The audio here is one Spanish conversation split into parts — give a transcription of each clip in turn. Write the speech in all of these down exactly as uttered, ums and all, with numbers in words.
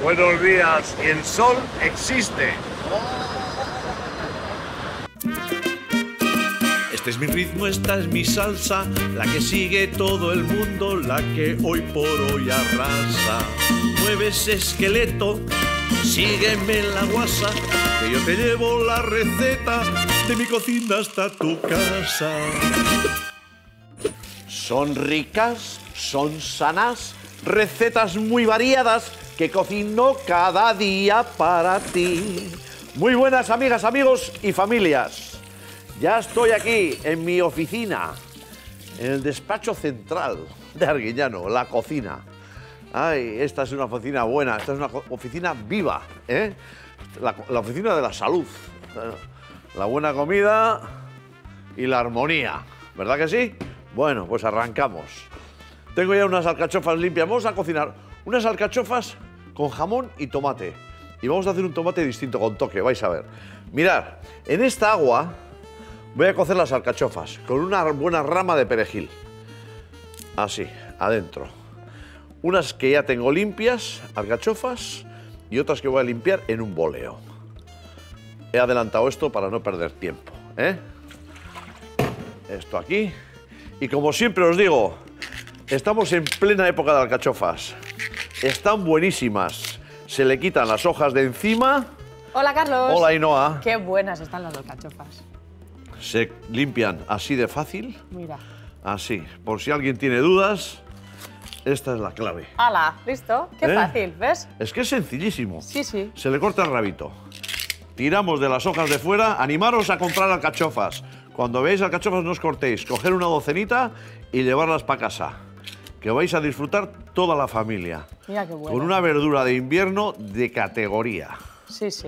Buenos días, el sol existe. Este es mi ritmo, esta es mi salsa, la que sigue todo el mundo, la que hoy por hoy arrasa. Mueve ese esqueleto, sígueme en la guasa, que yo te llevo la receta de mi cocina hasta tu casa. Son ricas, son sanas, recetas muy variadas que cocino cada día para ti. Muy buenas amigas, amigos y familias. Ya estoy aquí en mi oficina, en el despacho central de Arguiñano, la cocina. Ay, esta es una oficina buena, esta es una oficina viva, ¿eh? La, la oficina de la salud. La buena comida y la armonía, ¿verdad que sí? Bueno, pues arrancamos. Tengo ya unas alcachofas limpias. Vamos a cocinar unas alcachofas con jamón y tomate. Y vamos a hacer un tomate distinto, con toque, vais a ver. Mirad, en esta agua voy a cocer las alcachofas con una buena rama de perejil. Así, adentro. Unas que ya tengo limpias, alcachofas, y otras que voy a limpiar en un boleo. He adelantado esto para no perder tiempo, ¿eh? Esto aquí. Y como siempre os digo, estamos en plena época de alcachofas. Están buenísimas. Se le quitan las hojas de encima. Hola, Carlos. Hola, Ainhoa. Qué buenas están las alcachofas. Se limpian así de fácil. Mira. Así. Por si alguien tiene dudas, esta es la clave. ¡Hala! ¿Listo? Qué ¿Eh? fácil, ¿ves? Es que es sencillísimo. Sí, sí. Se le corta el rabito. Tiramos de las hojas de fuera. Animaros a comprar alcachofas. Cuando veáis alcachofas no os cortéis. Coger una docenita y llevarlas para casa. Que vais a disfrutar toda la familia. Mira qué bueno. Con una verdura de invierno de categoría. Sí, sí.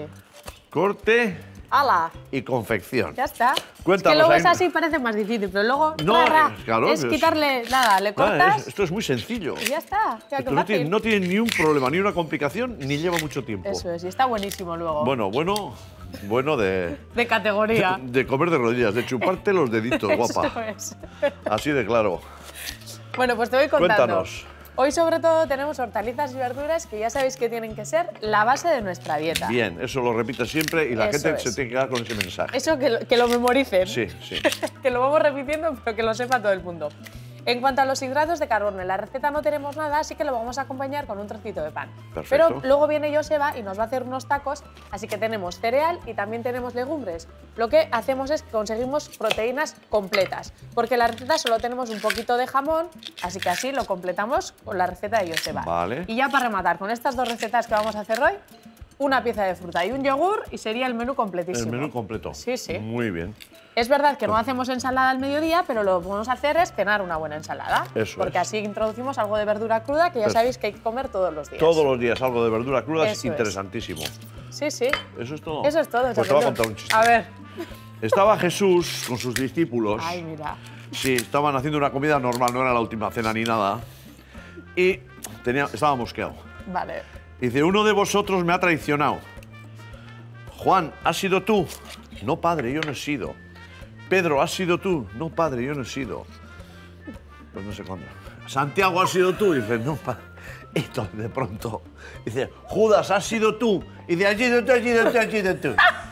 Corte ¡Hala! y confección. Ya está. Cuéntanos, es que luego es Ainhoa. así, parece más difícil, pero luego No, ra, ra, claro, es es- quitarle nada, le Ah, cortas es- esto es muy sencillo. y ya está. Ya, qué Esto no tiene, fácil. no tiene ni un problema, ni una complicación, ni lleva mucho tiempo. Eso es, y está buenísimo luego. Bueno, bueno, bueno de, De categoría. de comer de rodillas, de chuparte los deditos, guapa. Eso es. Así de claro. Bueno, pues te voy contando. Cuéntanos. Hoy sobre todo tenemos hortalizas y verduras que ya sabéis que tienen que ser la base de nuestra dieta. Bien, eso lo repites siempre y la Eso gente es. se tiene que quedar con ese mensaje. Eso que lo, que lo memoricen. Sí, sí. Que lo vamos repitiendo, pero que lo sepa todo el mundo. En cuanto a los hidratos de carbono, en la receta no tenemos nada, así que lo vamos a acompañar con un trocito de pan. Perfecto. Pero luego viene Joseba y nos va a hacer unos tacos, así que tenemos cereal y también tenemos legumbres. Lo que hacemos es que conseguimos proteínas completas, porque en la receta solo tenemos un poquito de jamón, así que así lo completamos con la receta de Joseba. Vale. Y ya para rematar, con estas dos recetas que vamos a hacer hoy, una pieza de fruta y un yogur y sería el menú completísimo. El menú completo. Sí, sí. Muy bien. Es verdad que no hacemos ensalada al mediodía, pero lo que podemos hacer es cenar una buena ensalada. Eso porque es. así introducimos algo de verdura cruda que ya Perfecto. sabéis que hay que comer todos los días. Todos los días algo de verdura cruda es Eso es. interesantísimo. Sí, sí. Eso es todo. Eso es todo. Pues te voy a Chapetón. contar un chiste. A ver. Estaba Jesús con sus discípulos. Ay, mira. Sí, estaban haciendo una comida normal, no era la última cena ni nada. Y tenía, estaba mosqueado. Vale. Dice, uno de vosotros me ha traicionado. Juan, ¿has sido tú? No, padre, yo no he sido. Pedro, ¿has sido tú? No, padre, yo no he sido. Pues no sé cuándo. Santiago, ¿has sido tú? Dice, no, padre. Y entonces, de pronto, dice, Judas, ¿has sido tú? Y dice, has sido tú, has sido tú, has sido tú.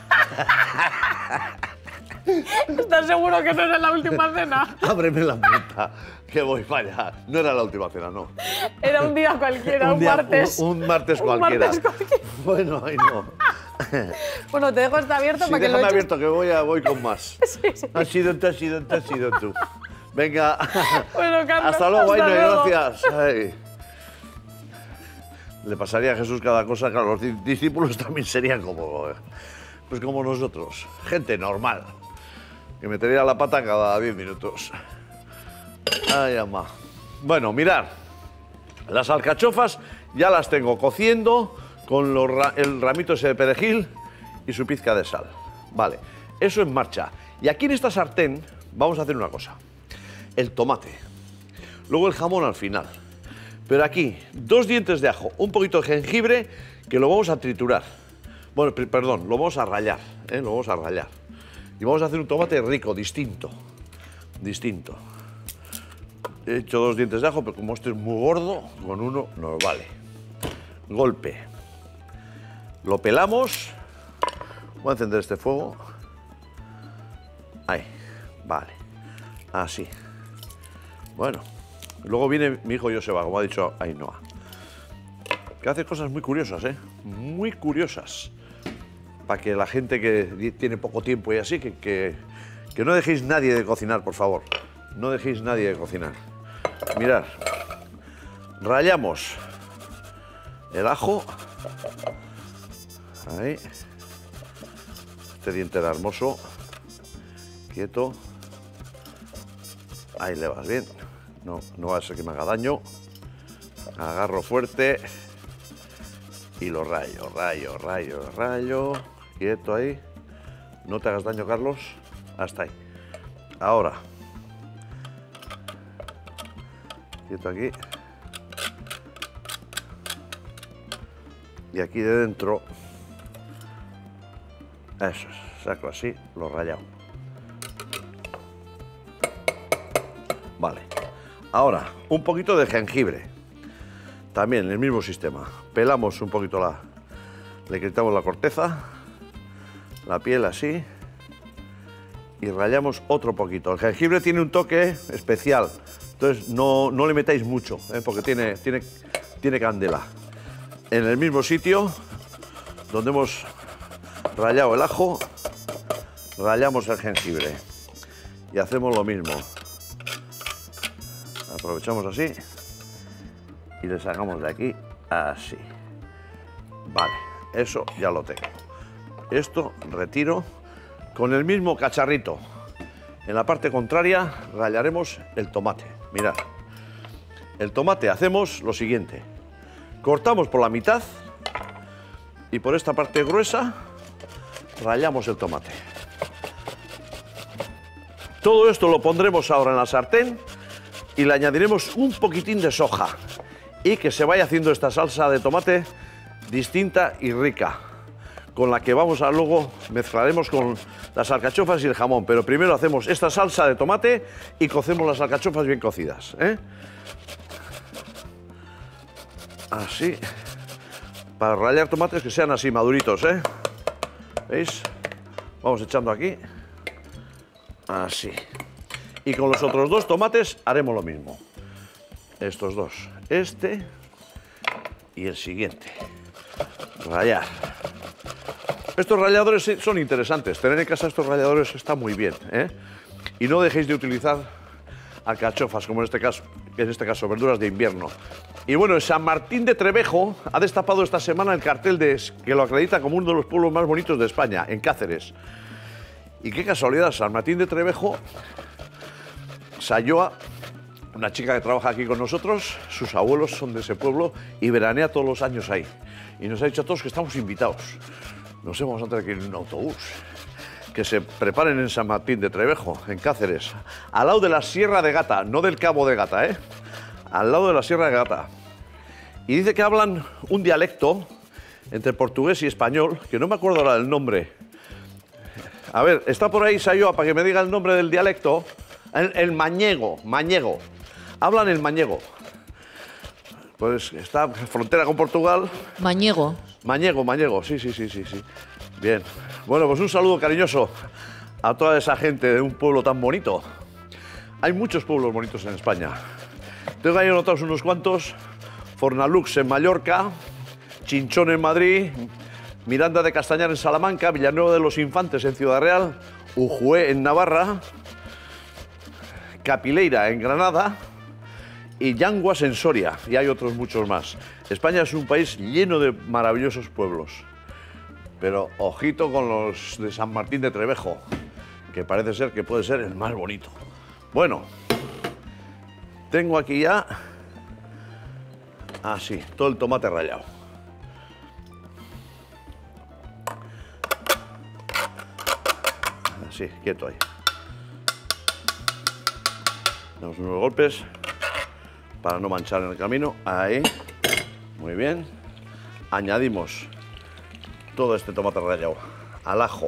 ¿Estás seguro que no era la última cena? Ábreme la puerta, que voy para allá. No era la última cena, no. Era un día cualquiera, un, día- martes. Un, un martes Un cualquiera. martes cualquiera. Bueno, ahí no. Bueno, te dejo esto abierto Sí, para que lo déjame eches. abierto, que voy, a, voy con más. Sí, sí. Has sido tú, has sido tú, has sido tú. Venga. Bueno, Carlos, Hasta luego, hasta Aina, luego. gracias. Ay. Le pasaría a Jesús cada cosa, claro, los di- discípulos también serían como, eh, pues como nosotros, gente normal, que metería la pata cada diez minutos. Ay, ama. Bueno, mirad, las alcachofas ya las tengo cociendo con los ra- el ramito ese de perejil y su pizca de sal. Vale, eso en marcha. Y aquí en esta sartén vamos a hacer una cosa. El tomate, luego el jamón al final. Pero aquí, dos dientes de ajo, un poquito de jengibre, que lo vamos a triturar. Bueno, per- perdón, lo vamos a rallar, ¿eh? Lo vamos a rallar. Y vamos a hacer un tomate rico, distinto. Distinto. He hecho dos dientes de ajo, pero como este es muy gordo, con uno nos vale. Golpe. Lo pelamos. Voy a encender este fuego. Ahí, vale. Así. Bueno. Luego viene mi hijo Joseba, como ha dicho Ainhoa, que hace cosas muy curiosas, ¿eh? Muy curiosas. Para que la gente que tiene poco tiempo y así, que, que, que no dejéis nadie de cocinar, por favor. No dejéis nadie de cocinar. Mirad. Rallamos el ajo. Ahí. Este diente era hermoso. Quieto. Ahí le vas bien. No, no va a ser que me haga daño. Agarro fuerte. Y lo rayo, rayo, rayo, rayo. Quieto ahí. No te hagas daño, Carlos. Hasta ahí. Ahora. Quieto aquí. Y aquí de dentro. Eso es. Saco así, lo rayado. Vale. Ahora, un poquito de jengibre. También el mismo sistema. Pelamos un poquito la... Le quitamos la corteza, la piel así, y rallamos otro poquito. El jengibre tiene un toque especial, entonces no, no le metáis mucho, ¿eh? Porque tiene, tiene, tiene candela. En el mismo sitio donde hemos rallado el ajo, rallamos el jengibre y hacemos lo mismo. Aprovechamos así y le sacamos de aquí así. Vale, eso ya lo tengo. Esto retiro con el mismo cacharrito. En la parte contraria rallaremos el tomate. Mirad, el tomate hacemos lo siguiente. Cortamos por la mitad y por esta parte gruesa rallamos el tomate. Todo esto lo pondremos ahora en la sartén y le añadiremos un poquitín de soja y que se vaya haciendo esta salsa de tomate distinta y rica, con la que vamos a luego mezclaremos con las alcachofas y el jamón, pero primero hacemos esta salsa de tomate y cocemos las alcachofas bien cocidas, ¿eh? Así, para rallar tomates que sean así maduritos, ¿eh? ¿Veis? Vamos echando aquí, así. Y con los otros dos tomates haremos lo mismo. Estos dos, este y el siguiente. Rallar. Estos ralladores son interesantes. Tener en casa estos ralladores está muy bien, ¿eh? Y no dejéis de utilizar alcachofas, como en este caso, en este caso, verduras de invierno. Y bueno, San Martín de Trevejo ha destapado esta semana el cartel de, que lo acredita como uno de los pueblos más bonitos de España, en Cáceres. Y qué casualidad, San Martín de Trevejo, Sayoa, una chica que trabaja aquí con nosotros, sus abuelos son de ese pueblo y veranea todos los años ahí. Y nos ha dicho a todos que estamos invitados. Nos hemos a tener que ir en un autobús. Que se preparen en San Martín de Trevejo, en Cáceres, al lado de la Sierra de Gata, no del Cabo de Gata, ¿eh? Al lado de la Sierra de Gata. Y dice que hablan un dialecto entre portugués y español, que no me acuerdo ahora del nombre. A ver, está por ahí Sayoa para que me diga el nombre del dialecto. El, el mañego, mañego. Hablan el mañego. Pues está frontera con Portugal. Mañego. Mañego, mañego, sí, sí, sí, sí, sí. Bien. Bueno, pues un saludo cariñoso a toda esa gente de un pueblo tan bonito. Hay muchos pueblos bonitos en España. Tengo ahí anotados unos cuantos. Fornalux en Mallorca, Chinchón en Madrid, Miranda de Castañar en Salamanca, Villanueva de los Infantes en Ciudad Real, Ujué en Navarra, Capileira en Granada y Llanguas en Soria. Y hay otros muchos más. España es un país lleno de maravillosos pueblos. Pero ojito con los de San Martín de Trevejo, que parece ser que puede ser el más bonito. Bueno, tengo aquí ya, así, todo el tomate rallado. Así, quieto ahí. Damos unos golpes para no manchar en el camino. Ahí, muy bien. Añadimos todo este tomate rallado al ajo,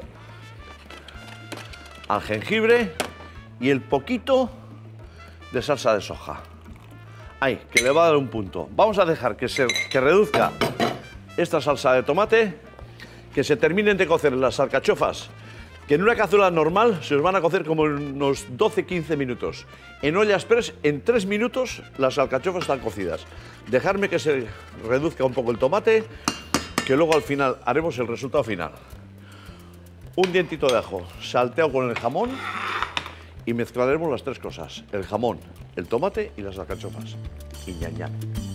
al jengibre y el poquito de salsa de soja. Ahí, que le va a dar un punto. Vamos a dejar que se que reduzca esta salsa de tomate que se terminen de cocer las alcachofas, que en una cazuela normal se os van a cocer como en unos doce a quince minutos. En olla express, en tres minutos, las alcachofas están cocidas. Dejarme que se reduzca un poco el tomate, que luego al final haremos el resultado final. Un dientito de ajo salteado con el jamón y mezclaremos las tres cosas: el jamón, el tomate y las alcachofas. Y ñam, ñam.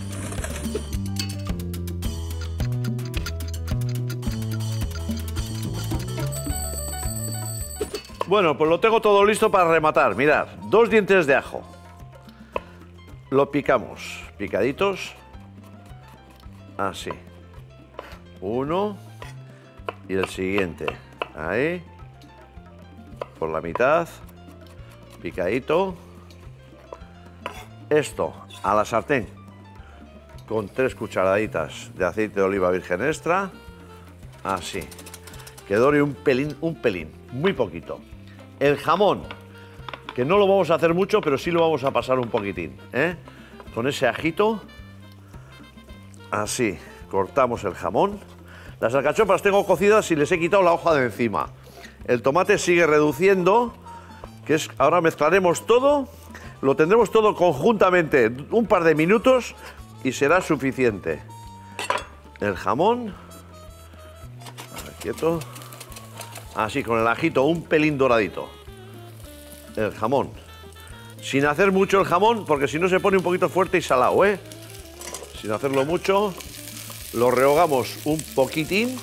Bueno, pues lo tengo todo listo para rematar. Mirad, dos dientes de ajo. Lo picamos, picaditos. Así. Uno y el siguiente. Ahí. Por la mitad. Picadito. Esto a la sartén con tres cucharaditas de aceite de oliva virgen extra. Así. Que dore un pelín, un pelín, muy poquito. El jamón, que no lo vamos a hacer mucho, pero sí lo vamos a pasar un poquitín, ¿eh? Con ese ajito. Así, cortamos el jamón. Las alcachofas tengo cocidas y les he quitado la hoja de encima. El tomate sigue reduciendo, que es, ahora mezclaremos todo. Lo tendremos todo conjuntamente un par de minutos y será suficiente. El jamón. A ver, quieto. Así, con el ajito un pelín doradito. El jamón. Sin hacer mucho el jamón, porque si no se pone un poquito fuerte y salado, ¿eh? Sin hacerlo mucho. Lo rehogamos un poquitín.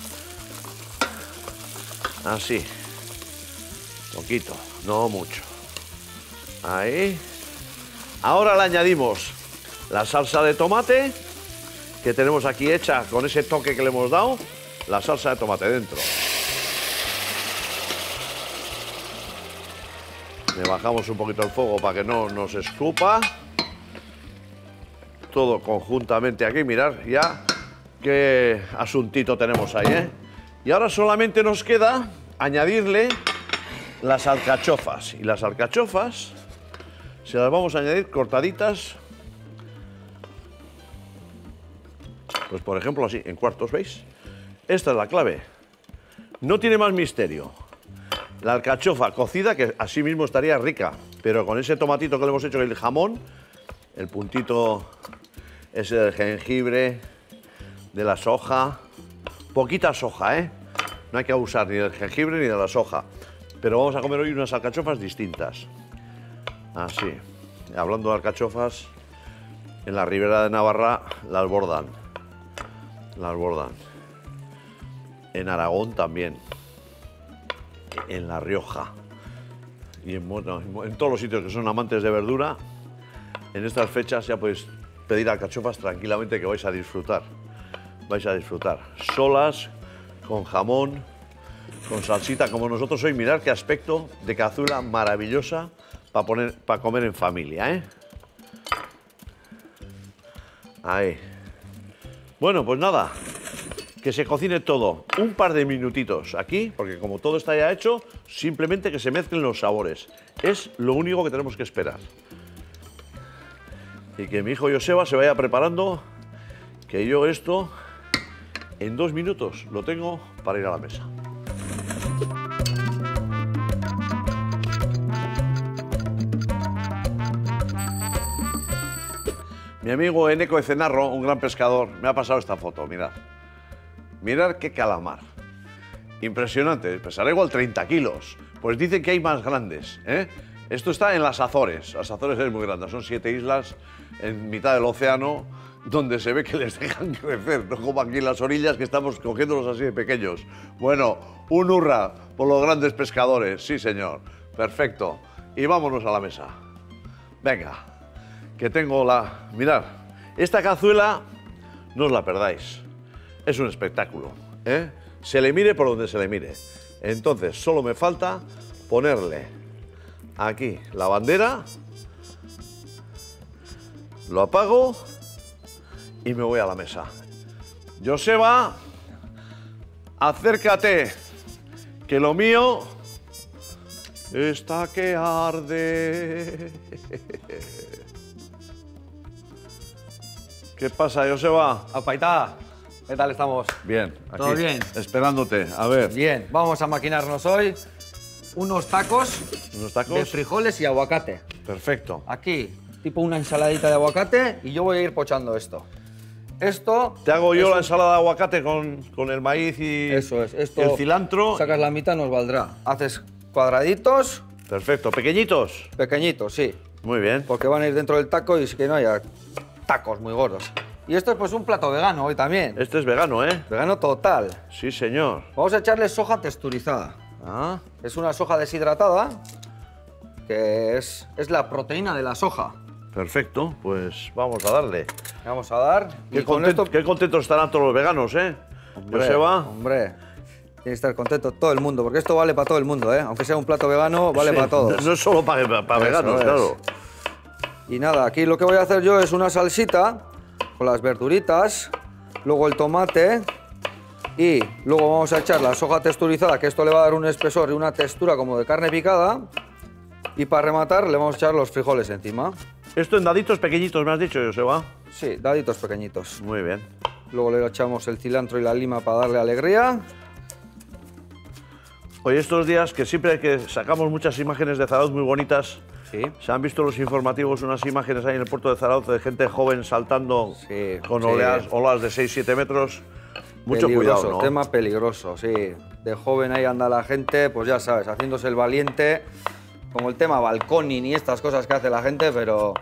Así. Poquito, no mucho. Ahí. Ahora le añadimos la salsa de tomate, que tenemos aquí hecha con ese toque que le hemos dado. La salsa de tomate dentro. Le bajamos un poquito el fuego para que no nos escupa. Todo conjuntamente aquí, mirad ya qué asuntito tenemos ahí, ¿eh? Y ahora solamente nos queda añadirle las alcachofas. Y las alcachofas se las vamos a añadir cortaditas. Pues por ejemplo así, en cuartos, ¿veis? Esta es la clave. No tiene más misterio. La alcachofa cocida, que así mismo estaría rica, pero con ese tomatito que le hemos hecho, el jamón, el puntito ese del jengibre, de la soja, poquita soja, ¿eh? No hay que abusar ni del jengibre ni de la soja, pero vamos a comer hoy unas alcachofas distintas. Así, hablando de alcachofas, en la Ribera de Navarra las bordan, las bordan. En Aragón también. En La Rioja y en, bueno, en todos los sitios que son amantes de verdura, en estas fechas ya podéis pedir alcachofas tranquilamente, que vais a disfrutar. Vais a disfrutar. Solas, con jamón, con salsita como nosotros hoy. Mirad qué aspecto de cazuela maravillosa para poner, para comer en familia, ¿eh? Ahí. Bueno, pues nada. Que se cocine todo un par de minutitos aquí, porque como todo está ya hecho, simplemente que se mezclen los sabores. Es lo único que tenemos que esperar. Y que mi hijo Joseba se vaya preparando, que yo esto en dos minutos lo tengo para ir a la mesa. Mi amigo Eneco Ecenarro, un gran pescador, me ha pasado esta foto, mirad. Mirad qué calamar. Impresionante, pesará igual treinta kilos. Pues dicen que hay más grandes, ¿eh? Esto está en las Azores. Las Azores es muy grande, son siete islas en mitad del océano, donde se ve que les dejan crecer, no como aquí en las orillas que estamos cogiéndolos así de pequeños. Bueno, un hurra por los grandes pescadores, sí señor. Perfecto. Y vámonos a la mesa. Venga, que tengo la... Mirad, esta cazuela no os la perdáis. Es un espectáculo, ¿eh? Se le mire por donde se le mire. Entonces, solo me falta ponerle aquí la bandera, lo apago y me voy a la mesa. Joseba, acércate, que lo mío está que arde. ¿Qué pasa, Joseba? Apaitá, ¿Qué tal estamos? Bien, aquí. ¿Todo bien? Esperándote. A ver, Bien, vamos a maquinarnos hoy unos tacos unos tacos. de frijoles y aguacate. Perfecto. Aquí, tipo una ensaladita de aguacate y yo voy a ir pochando esto. Esto... Te hago yo es la un- ensalada de aguacate con, con el maíz y Eso es, esto... el cilantro. Sacas la mitad, nos valdrá. Haces cuadraditos, Perfecto. ¿Pequeñitos? pequeñitos, sí. Muy bien. Porque van a ir dentro del taco y que no haya tacos muy gordos. Y esto es pues un plato vegano hoy también. Este es vegano, ¿eh? Vegano total. Sí, señor. Vamos a echarle soja texturizada. Ah, Es una soja deshidratada, que es, es la proteína de la soja. perfecto. Pues vamos a darle. Le vamos a dar. Qué, y con content- esto... qué contentos estarán todos los veganos, ¿eh? Hombre, Joseba. hombre, tiene que estar contento todo el mundo, porque esto vale para todo el mundo, ¿eh? Aunque sea un plato vegano, vale Sí, para todos. No es solo para, para Eso veganos, es. claro. Y nada, aquí lo que voy a hacer yo es una salsita con las verduritas, luego el tomate y luego vamos a echar la soja texturizada, que esto le va a dar un espesor y una textura como de carne picada. Y para rematar le vamos a echar los frijoles encima. Esto en daditos pequeñitos, me has dicho, Joseba. Sí, daditos pequeñitos. Muy bien. Luego le echamos el cilantro y la lima para darle alegría. Hoy estos días que siempre que sacamos muchas imágenes de Zarauz muy bonitas, Sí. se han visto los informativos unas imágenes ahí en el puerto de Zarauz de gente joven saltando Sí, con sí. oleas, olas de seis siete metros. Mucho Peligroso, cuidado, ¿no? tema peligroso, sí. De joven ahí anda la gente, pues ya sabes, haciéndose el valiente, como el tema balconing y estas cosas que hace la gente, pero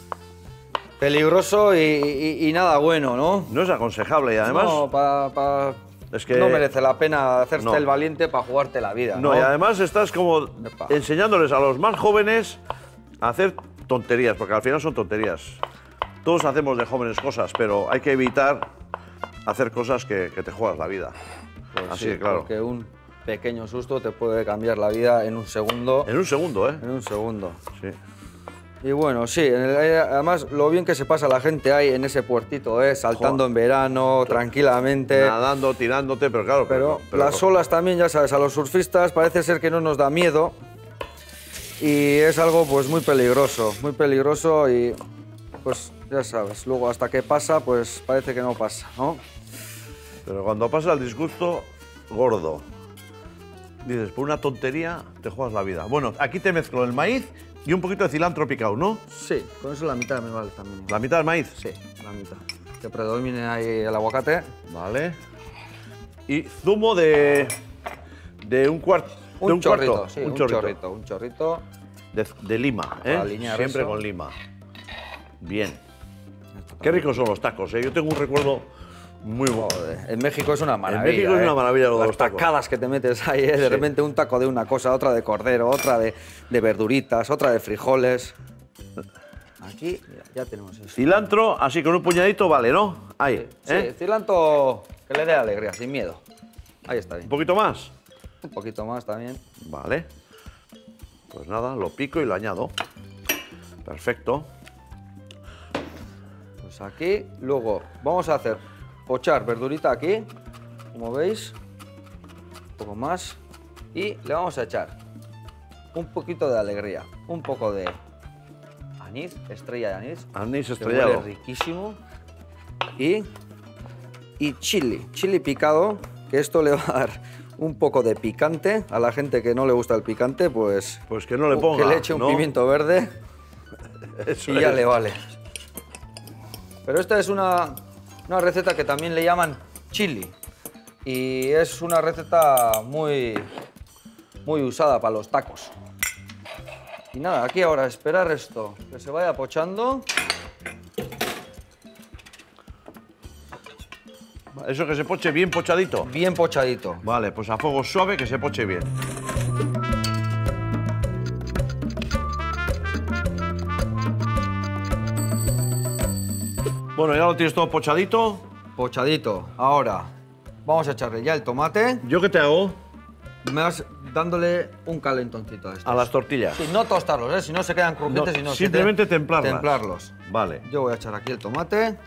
peligroso y, y- y nada bueno, ¿no? No es aconsejable y además... no, pa- pa- Es que- no merece la pena hacerse No. el valiente para jugarte la vida, No, ¿no? y además estás como Epa. enseñándoles a los más jóvenes a hacer tonterías, porque al final son tonterías. Todos hacemos de jóvenes cosas, pero hay que evitar hacer cosas que, que te juegas la vida. Pues Así sí, de claro. Porque un pequeño susto te puede cambiar la vida en un segundo. En un segundo, ¿eh? En un segundo. Sí. Y bueno, sí, en el aire- además lo bien que se pasa la gente ahí en ese puertito, ¿eh? Saltando Joder. en verano, tranquilamente. Nadando, tirándote, pero claro. Pero las olas también, ya sabes, a los surfistas parece ser que no nos da miedo. Y es algo pues muy peligroso, muy peligroso y pues ya sabes, luego hasta que pasa, pues parece que no pasa, ¿no? Pero cuando pasa el disgusto gordo, dices, por una tontería te juegas la vida. Bueno, aquí te mezclo el maíz y un poquito de cilantro picado, ¿no? Sí, con eso la mitad me vale también. La mitad del maíz. Sí, la mitad. Que predomine ahí el aguacate. Vale. Y zumo de. de un cuarto. Un, de un chorrito, cuarto. sí, un, chorrito. un chorrito. De, de lima, ¿eh? Para alinear Siempre eso. con lima. Bien. Qué ricos son los tacos, ¿eh? Yo tengo un recuerdo muy bueno. Joder, en México es una maravilla. México es ¿eh? una maravilla lo de Las los tacos. tacadas que te metes ahí, ¿eh? De Sí. repente un taco de una cosa, otra de cordero, otra de, de verduritas, otra de frijoles. Aquí, mira, ya tenemos eso. Cilantro, así con un puñadito, vale, ¿no? Ahí. Sí, ¿eh? cilantro que le dé alegría, sin miedo. Ahí está Un bien. poquito más. Un poquito más también. Vale. Pues nada, lo pico y lo añado. Perfecto. Pues aquí, luego vamos a hacer pochar verdurita aquí, como veis. Un poco más. Y le vamos a echar un poquito de alegría, un poco de anís, estrella de anís. Anís que estrellado. huele riquísimo. Y, y chili, chili picado, que esto le va a dar un poco de picante. A la gente que no le gusta el picante, pues, Pues que no le ponga. que le eche un ¿no? pimiento verde Eso y ya es. le vale. Pero esta es una, una receta que también le llaman chili. Y es una receta muy, muy usada para los tacos. Y nada, aquí ahora esperar esto, que se vaya pochando. Eso que se poche bien pochadito. Bien pochadito. Vale, pues a fuego suave que se poche bien. Bueno, ya lo tienes todo pochadito. Pochadito. Ahora, vamos a echarle ya el tomate. ¿Yo qué te hago? Me vas dándole un calentoncito a estos. A las tortillas. Sí, no tostarlos, ¿eh? Si no se quedan crujientes No, y no se simplemente te- templarlas. Templarlos. Vale. Yo voy a echar aquí el tomate.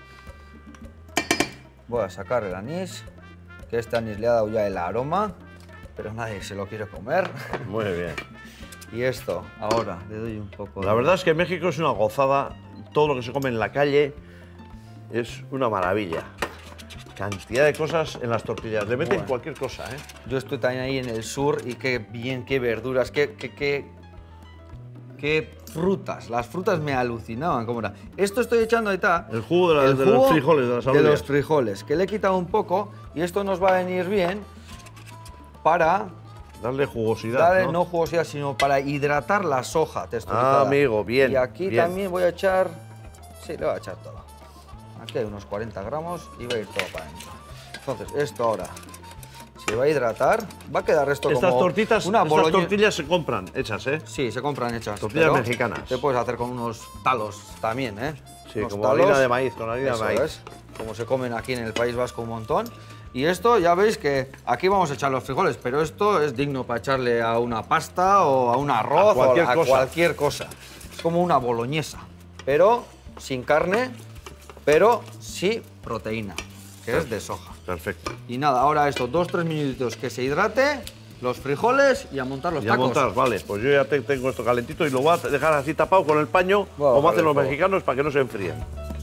Voy a sacar el anís, que este anís le ha dado ya el aroma, pero nadie se lo quiere comer. Muy bien. Y esto, ahora le doy un poco La de... verdad es que México es una gozada. Todo lo que se come en la calle es una maravilla. Cantidad de cosas en las tortillas. Le meten Bueno. cualquier cosa, ¿eh? Yo estoy también ahí en el sur y qué bien, qué verduras, qué, qué, qué, qué frutas. Las frutas me alucinaban cómo era. Esto estoy echando ahí está. El jugo de, la- el de los jugo frijoles, de las De alubias. los frijoles, que le he quitado un poco y esto nos va a venir bien para Darle jugosidad, darle ¿no? no jugosidad, sino para hidratar la soja texturizada. Ah, amigo, bien, Y aquí bien. también voy a echar, sí, le voy a echar todo. Aquí hay unos cuarenta gramos y va a ir todo para adentro. Entonces, esto ahora se va a hidratar, va a quedar esto Estas como tortitas, una estas boloñe- tortillas se compran hechas, ¿eh? Sí, se compran hechas. Tortillas pero mexicanas. Te puedes hacer con unos talos también, ¿eh? Sí, Unos como harina de maíz, con harina de eso maíz. es, como se comen aquí en el País Vasco un montón. Y esto, ya veis que aquí vamos a echar los frijoles, pero esto es digno para echarle a una pasta o a un arroz A cualquier o a cosa. cualquier cosa. Es como una boloñesa, pero sin carne, pero sí proteína, que es de soja. Perfecto. Y nada, ahora esto, dos, tres minutitos que se hidrate, los frijoles y a montar los Y a tacos. montar, vale. Pues yo ya te- tengo esto calentito y lo voy a dejar así tapado con el paño, Voy a como bajarle hacen el los fuego. mexicanos, para que no se enfríen.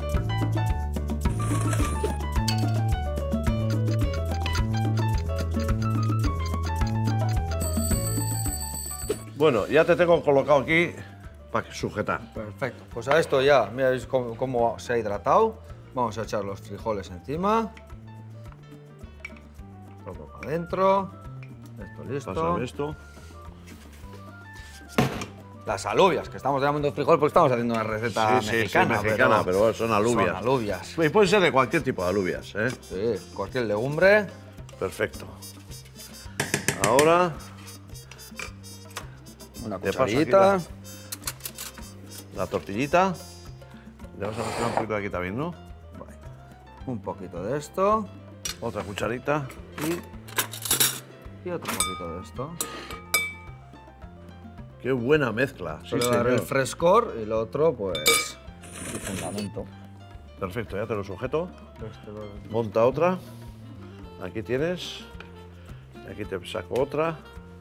Bueno, ya te tengo colocado aquí para sujetar. Perfecto. Pues a esto ya, mira veis cómo, cómo se ha hidratado. Vamos a echar los frijoles encima. Todo para adentro. Esto listo. Pásame esto. Las alubias, que estamos llamando frijol porque estamos haciendo una receta Sí, sí, sí, mexicana. mexicana, pero bueno, son alubias. Son alubias. Y puede ser de cualquier tipo de alubias, ¿eh? Sí, cualquier legumbre. Perfecto. Ahora Una Te paso aquí cucharita. la tortillita. Le vamos a mezclar un poquito de aquí también, ¿no? Vale. Un poquito de esto. Otra cucharita. Y, y otro poquito de esto. Qué buena mezcla. Sí, Solo dar el señor. frescor y lo otro, pues, el fundamento. Perfecto, ya te lo sujeto. Este lo- Monta otra. Aquí tienes. Aquí te saco otra.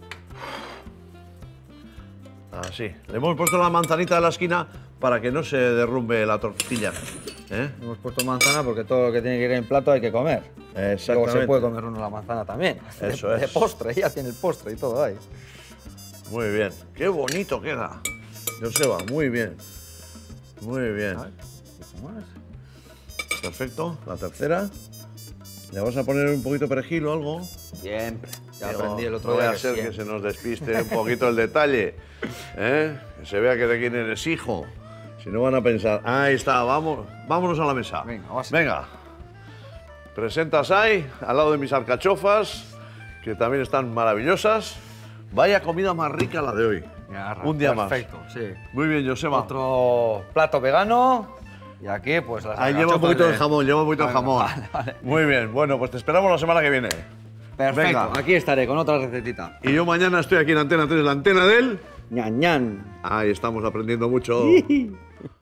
Así. Le hemos puesto la manzanita de la esquina para que no se derrumbe la tortilla. ¿Eh? Hemos puesto manzana porque todo lo que tiene que ir en plato hay que comer. Luego Exactamente. se puede comer uno la manzana también. Eso de, de es. postre, ya tiene el postre y todo ahí. Muy bien. Qué bonito queda. Joseba, muy bien. Muy bien. A ver, un poquito más. Perfecto. La tercera. Le vamos a poner un poquito de perejil o algo. Siempre. Ya Digo, aprendí el otro no día. vaya a que ser que siempre. se nos despiste un poquito el detalle. ¿Eh? Que se vea que de quién eres hijo. Si no van a pensar, ahí está, vamos, vámonos a la mesa. Venga, vas. Venga. Presentas ahí, al lado de mis alcachofas, que también están maravillosas. Vaya comida más rica la de hoy. Ya, Un día más. Perfecto, sí. Muy bien, Joseba. Otro plato vegano. Y aquí, pues las Ahí lleva un alcachofas poquito de de- jamón, lleva un poquito de Venga, jamón. vale, vale. Muy bien, bueno, pues te esperamos la semana que viene. Perfecto, Venga. aquí estaré con otra recetita. Y yo mañana estoy aquí en Antena tres, la antena del... Ñan, ñan. Ahí estamos aprendiendo mucho.